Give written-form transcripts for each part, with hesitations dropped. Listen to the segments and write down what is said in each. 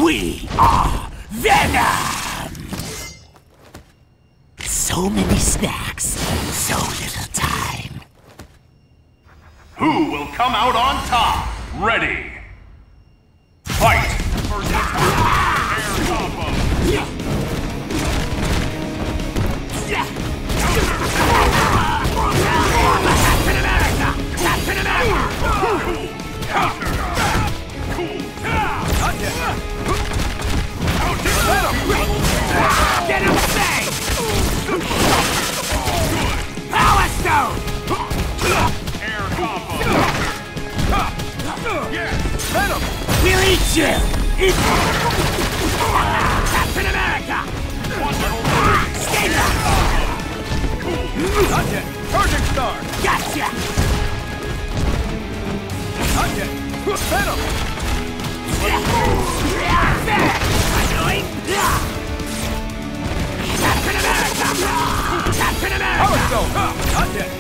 We are Venom! So many snacks, so little time. Who will come out on top? Ready! Fight! First attack! Air combo! Captain America! Captain America! Counter! Cool! Not yet! Counter! Get him safe! Power Stone! Air combo! Yes! Venom! We'll eat you! Eat you! Captain America! Stay back! Not yet! Charging star! Gotcha! Not yet! Venom! Annoying! Captain America! Captain America! Power Stone! Not yet!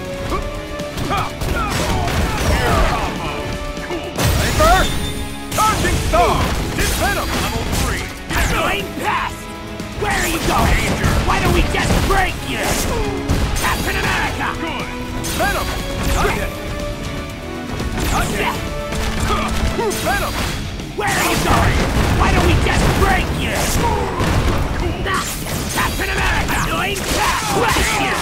Air combo! Cool! Ready first! Charging star! It's Venom! Level 3! Annoying pest! Where are you going? Danger. Why don't we just break you? Captain America! Good! Venom! Not yet! Not yet! Venom! Where are you going? Why don't we just break you? Captain America! Annoying pest! Crush you!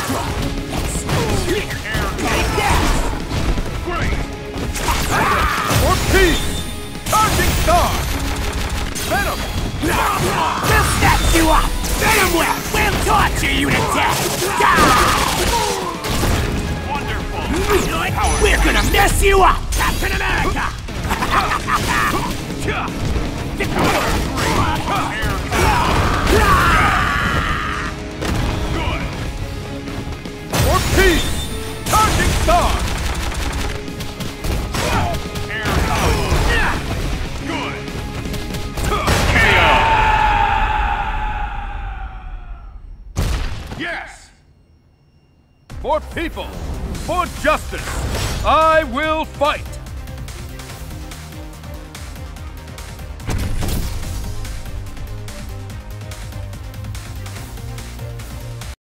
Air Take that! Great! For peace! Charging star! Venom! We'll snatch you up! Venom will! We'll torture you to death! Die! Wonderful! We're gonna mess you up! Captain America! Air Good! For peace! Charging star! Air Good! KO! Yes! For people! For justice! I will fight!